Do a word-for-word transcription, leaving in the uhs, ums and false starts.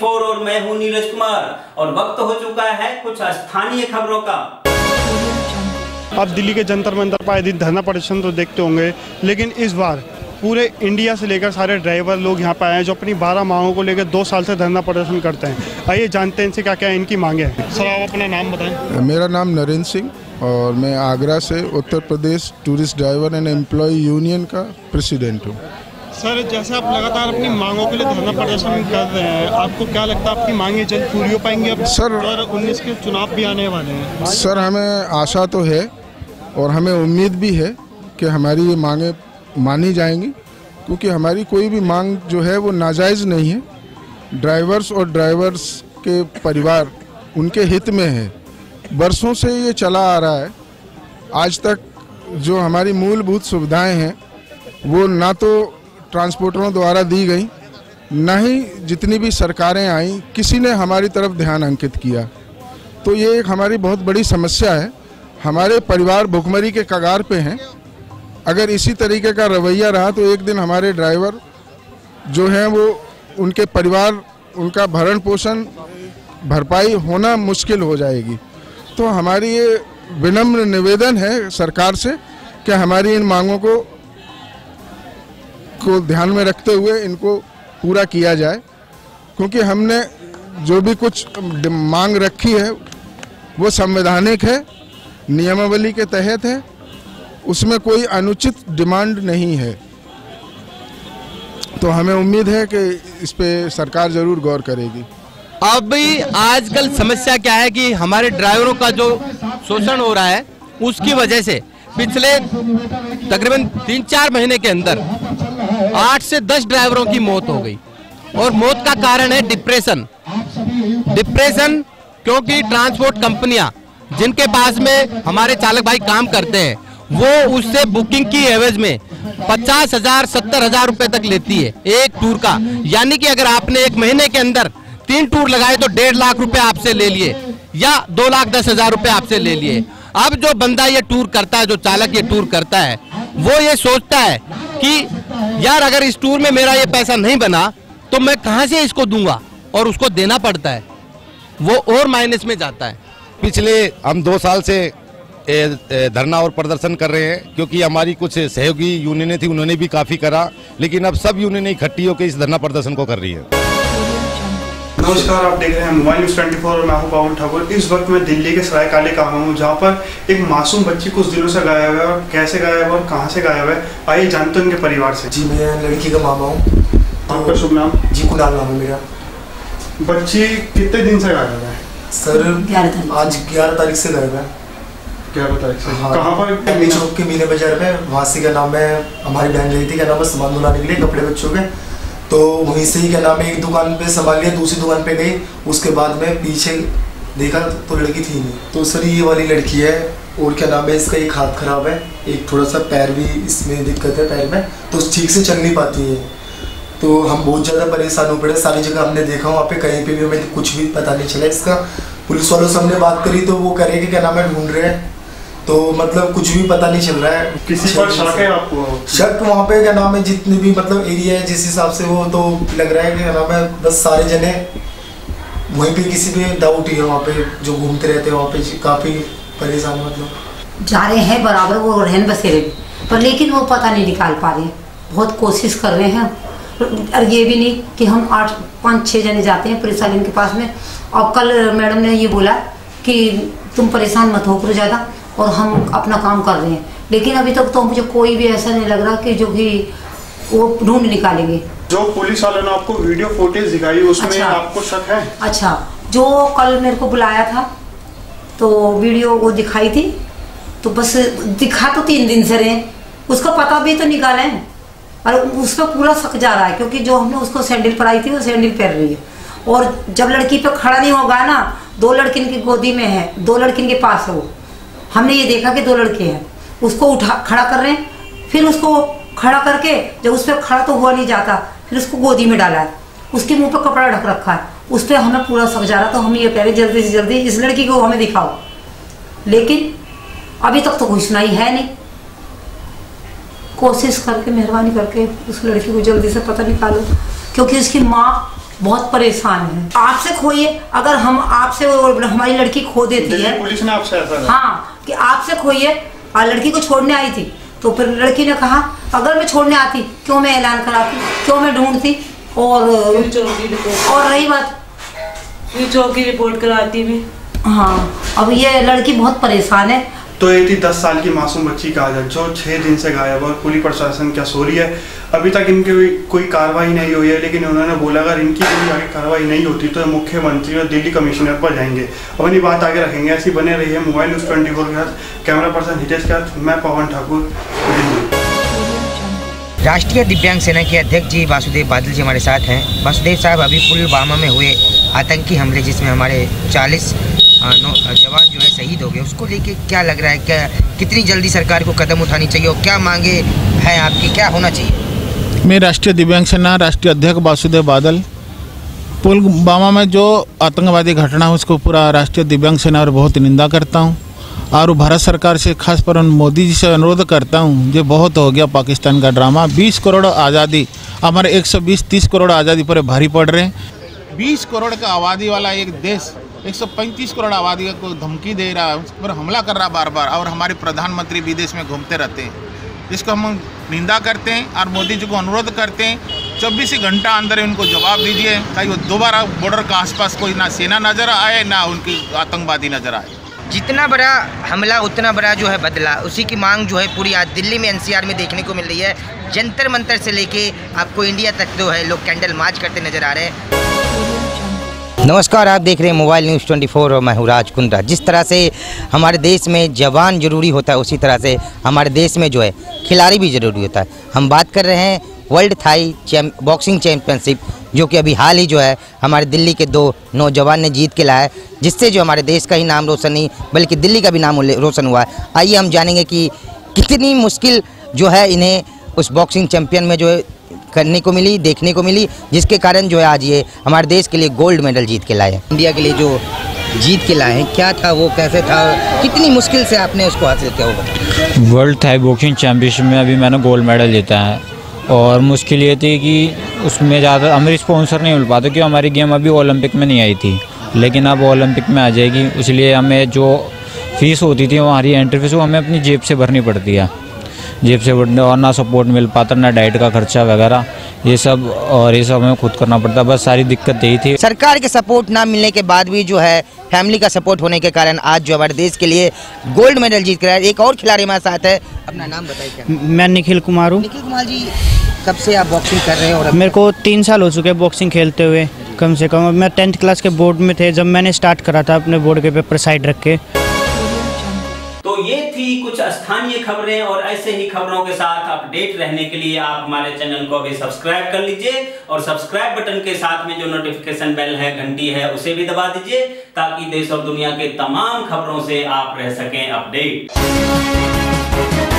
और मैं हूं नीरज कुमार और वक्त हो चुका है कुछ स्थानीय खबरों का। आप दिल्ली के जंतर मंतर पर आए दिन धरना प्रदर्शन तो देखते होंगे, लेकिन इस बार पूरे इंडिया से लेकर सारे ड्राइवर लोग यहाँ पे आए हैं जो अपनी बारह मांगों को लेकर दो साल से धरना प्रदर्शन करते हैं। आइए जानते हैं इनसे क्या क्या इनकी मांगे हैं। सर आप अपना नाम बताएं। मेरा नाम नरेंद्र सिंह और मैं आगरा से Uttar Pradesh tourist driver and employ union का प्रेसिडेंट हूँ। सर जैसे आप लगातार अपनी मांगों के लिए धरना प्रदर्शन कर रहे हैं, आपको क्या लगता है आपकी मांगें जल्द पूरी हो पाएंगी? अब सर दो हज़ार उन्नीस के चुनाव भी आने वाले हैं। सर हमें आशा तो है और हमें उम्मीद भी है कि हमारी ये मांगें मानी जाएंगी, क्योंकि हमारी कोई भी मांग जो है वो नाजायज़ नहीं है। ड्राइवर्स और ड्राइवर्स के परिवार उनके हित में है। बरसों से ये चला आ रहा है। आज तक जो हमारी मूलभूत सुविधाएं हैं वो ना तो ट्रांसपोर्टरों द्वारा दी गई, ना ही जितनी भी सरकारें आईं किसी ने हमारी तरफ ध्यान अंकित किया। तो ये एक हमारी बहुत बड़ी समस्या है। हमारे परिवार भुखमरी के कगार पे हैं। अगर इसी तरीके का रवैया रहा तो एक दिन हमारे ड्राइवर जो हैं वो उनके परिवार उनका भरण पोषण भरपाई होना मुश्किल हो जाएगी। तो हमारी ये विनम्र निवेदन है सरकार से कि हमारी इन मांगों को को ध्यान में रखते हुए इनको पूरा किया जाए, क्योंकि हमने जो भी कुछ मांग रखी है वो संवैधानिक है, नियमावली के तहत है, उसमें कोई अनुचित डिमांड नहीं है। तो हमें उम्मीद है कि इस पे सरकार जरूर गौर करेगी। अब भी आजकल समस्या क्या है कि हमारे ड्राइवरों का जो शोषण हो रहा है उसकी वजह से पिछले तकरीबन तीन चार महीने के अंदर आठ से दस ड्राइवरों की मौत हो गई। और मौत का कारण है डिप्रेशन। डिप्रेशन क्योंकि ट्रांसपोर्ट कंपनियां जिनके पास में हमारे चालक भाई काम करते हैं वो उससे बुकिंग की एवज में पचास हजार सत्तर हजार रुपए तक लेती है एक टूर का। यानी कि अगर आपने एक महीने के अंदर तीन टूर लगाए तो डेढ़ लाख रुपए आपसे ले लिए या दो लाख दस हजार रुपए आपसे ले लिए। अब जो बंदा ये टूर करता है, जो चालक ये टूर करता है, वो ये सोचता है कि यार अगर इस टूर में मेरा ये पैसा नहीं बना तो मैं कहां से इसको दूंगा, और उसको देना पड़ता है, वो और माइनस में जाता है। पिछले हम दो साल से धरना और प्रदर्शन कर रहे हैं, क्योंकि हमारी कुछ सहयोगी यूनियनें थी, उन्होंने भी काफ़ी करा, लेकिन अब सब यूनियनें इकट्ठी होकर इस धरना प्रदर्शन को कर रही है। नमस्कार, आप देख रहे हैं मोबाइल न्यूज़ चौबीस और मैं हूं पवन ठाकुर। इस वक्त मैं दिल्ली के सरायकाले का हूं, जहां पर एक मासूम बच्ची कुछ दिनों से गायब है। और कैसे गायब है और कहां से गायब है, आइए जानते हैं उनके परिवार से। जी मैं लड़की का मामा हूँ। आपका शुभ नाम? जी कुणाल नाम है मेरा। बच्ची कितने दिन से गायब है? सर आज ग्यारह तारीख से गायब है। ग्यारह तारीख से? हाँ। कहाँ पर? चौक के मीना बाजार में। वासी का नाम है, हमारी बहन गई थी, क्या नाम है, सामान बुलाने के लिए कपड़े बच्चों के। तो वहीं से ही क्या नाम है एक दुकान पे संभाल लिया, दूसरी दुकान पे गई, उसके बाद में पीछे देखा तो लड़की थी नहीं। तो सर ये वाली लड़की है। और क्या नाम है, इसका एक हाथ खराब है, एक थोड़ा सा पैर भी इसमें दिक्कत है पैर में, तो ठीक से चल नहीं पाती है। तो हम बहुत ज़्यादा परेशान हो पड़े। सारी जगह हमने देखा, वहाँ पे कहीं पे भी हमें कुछ भी पता नहीं चला इसका। पुलिस वालों से हमने बात करी तो वो कह रहे कि क्या नाम है ढूंढ रहे हैं, तो मतलब कुछ भी पता नहीं चल रहा है। किसी पर शक है आपको? शक वहाँ पे क्या नाम है जितने भी मतलब एरिया है जिस हिसाब से वो तो लग रहा है कि क्या नाम है बस सारे जने वहीं पे, किसी पे डाउट ही है वहाँ पे जो घूमते रहते हैं वहाँ पे काफ़ी परेशान है। मतलब जा रहे हैं बराबर वो रहन बसेरे पर, लेकिन वो पता नहीं निकाल पा रहे। बहुत कोशिश कर रहे हैं और ये भी नहीं कि हम आठ पाँच छः जने जाते हैं पुलिस वाले के पास में। और कल मैडम ने ये बोला कि तुम परेशान मत हो करो ज़्यादा और हम अपना काम कर रहे हैं, लेकिन अभी तक तो मुझे कोई भी ऐसा नहीं लग रहा कि जो कि वो ढूंढ निकालेंगे। जो पुलिस वालों ने आपको वीडियो फुटेज दिखाई उसमें अच्छा, आपको शक है? अच्छा, जो कल मेरे को बुलाया था तो वीडियो वो दिखाई थी, तो बस दिखा तो तीन दिन से रहे, उसका पता भी तो निकाले हैं। और उसका पूरा शक जा रहा है क्योंकि जो हमने उसको सैंडल पढ़ाई थी वो सैंडल पहन रही है। और जब लड़की पे खड़ा नहीं होगा ना, दो लड़किन की गोदी में है, दो लड़किन के पास है वो। हमने ये देखा कि दो लड़के हैं, उसको उठा खड़ा कर रहे हैं, फिर उसको खड़ा करके जब उस पर खड़ा तो हुआ नहीं जाता, फिर उसको गोदी में डाला है, उसके मुंह पर कपड़ा ढक रखा है, उस पर हमें पूरा शक जा रहा। तो हम ये कह रहे जल्दी से जल्दी इस लड़की को हमें दिखाओ, लेकिन अभी तक तो कोई सुनाई है नहीं। कोशिश करके मेहरबानी करके उस लड़की को जल्दी से पता निकालो, क्योंकि उसकी माँ बहुत परेशान है। आपसे खोइए, अगर हम आपसे और हमारी लड़की खो देती है, पुलिस ने आपसे ऐसा हाँ कि आपसे खोइए और लड़की को छोड़ने आई थी, तो फिर लड़की ने कहा अगर मैं छोड़ने आती क्यों मैं ऐलान कराती, क्यों मैं ढूंढती। और और रही बात चौकी रिपोर्ट कराती भी। हाँ, अब ये लड़की बहुत परेशान है। तो ये थी दस साल की मासूम बच्ची का आजाद जो छः दिन से गायब है और पुलिस प्रशासन क्या सो रही है। अभी तक इनकी कोई कार्रवाई नहीं हुई है, लेकिन उन्होंने बोला अगर इनकी कोई आगे कार्रवाई नहीं होती तो मुख्यमंत्री और दिल्ली कमिश्नर पर जाएंगे। अपनी बात आगे रखेंगे। ऐसी बने रही है मोबाइल न्यूज़ ट्वेंटी फोर के साथ। कैमरा पर्सन हितेश के साथ मैं पवन ठाकुर, दिल्ली। राष्ट्रीय दिव्यांग सेना के अध्यक्ष जी वासुदेव बादल जी हमारे साथ हैं। वासुदेव साहब, अभी पुलवामा में हुए आतंकी हमले जिसमें हमारे चालीस जवान जो है शहीद हो गए, उसको लेके क्या लग रहा है, क्या कितनी जल्दी सरकार को कदम उठानी चाहिए और क्या मांगे हैं आपकी, क्या होना चाहिए? मैं राष्ट्रीय दिव्यांग सेना राष्ट्रीय अध्यक्ष वासुदेव बादल, पुलवामा में जो आतंकवादी घटना है उसको पूरा राष्ट्रीय दिव्यांग सेना और बहुत निंदा करता हूँ और भारत सरकार से खास पर मोदी जी से अनुरोध करता हूँ, ये बहुत हो गया पाकिस्तान का ड्रामा। बीस करोड़ आज़ादी, हमारे एक सौ बीस तीस करोड़ आज़ादी पर भारी पड़ रहे हैं। बीस करोड़ का आबादी वाला एक देश एक सौ पैंतीस करोड़ आबादी को धमकी दे रहा है, उस पर हमला कर रहा है बार बार, और हमारे प्रधानमंत्री विदेश में घूमते रहते हैं। इसको हम निंदा करते हैं और मोदी जी को अनुरोध करते हैं चौबीस घंटा अंदर उनको जवाब दीजिए ताकि वो दोबारा बॉर्डर के आसपास कोई ना सेना नजर आए ना उनकी आतंकवादी नजर आए। जितना बड़ा हमला उतना बड़ा जो है बदला, उसी की मांग जो है पूरी आज दिल्ली में एनसीआर में देखने को मिल रही है। जंतर मंतर से लेके आपको इंडिया तक जो है लोग कैंडल मार्च करते नजर आ रहे हैं। नमस्कार, आप देख रहे हैं मोबाइल न्यूज़ ट्वेंटी फोर और मैं हूं राज कुंद्रा। जिस तरह से हमारे देश में जवान जरूरी होता है, उसी तरह से हमारे देश में जो है खिलाड़ी भी ज़रूरी होता है। हम बात कर रहे हैं world Thai champ boxing championship, जो कि अभी हाल ही जो है हमारे दिल्ली के दो नौजवान ने जीत के लाया, जिससे जो हमारे देश का ही नाम रोशन नहीं बल्कि दिल्ली का भी नाम रोशन हुआ है। आइए हम जानेंगे कि कितनी मुश्किल जो है इन्हें उस बॉक्सिंग चैंपियन में जो है करने को मिली, देखने को मिली, जिसके कारण जो है आज ये हमारे देश के लिए गोल्ड मेडल जीत के लाए हैं। इंडिया के लिए जो जीत के लाए हैं, क्या था वो, कैसे था, कितनी मुश्किल से आपने उसको हासिल किया होगा? वर्ल्ड थाई बॉक्सिंग चैम्पियनशिप में अभी मैंने गोल्ड मेडल जीता है और मुश्किल ये थी कि उसमें ज़्यादा हमें स्पॉन्सर नहीं मिल पाता, क्योंकि हमारी गेम अभी ओलंपिक में नहीं आई थी, लेकिन अब ओलंपिक में आ जाएगी। इसलिए हमें जो फीस होती थी हमारी एंट्री फीस, वो हमें अपनी जेब से भरनी पड़ती है, जेब से बढ़ने, और ना सपोर्ट मिल पाता, ना डाइट का खर्चा वगैरह, ये सब और ये सब हमें खुद करना पड़ता। बस सारी दिक्कत यही थी। सरकार के सपोर्ट ना मिलने के बाद भी जो है फैमिली का सपोर्ट होने के कारण आज जो हमारे देश के लिए गोल्ड मेडल जीत कर आए। एक और खिलाड़ी हमारे साथ है, अपना नाम बताइए। मैं निखिल कुमार हूँ। निखिल कुमार जी, कब से आप बॉक्सिंग कर रहे हैं? और मेरे को तीन साल हो चुके हैं बॉक्सिंग खेलते हुए, कम से कम। मैं टेंथ क्लास के बोर्ड में थे जब मैंने स्टार्ट करा था अपने बोर्ड के पेपर साइड रख के। तो ये थी कुछ स्थानीय खबरें, और ऐसे ही खबरों के साथ अपडेट रहने के लिए आप हमारे चैनल को अभी सब्सक्राइब कर लीजिए, और सब्सक्राइब बटन के साथ में जो नोटिफिकेशन बेल है, घंटी है, उसे भी दबा दीजिए, ताकि देश और दुनिया के तमाम खबरों से आप रह सकें अपडेट।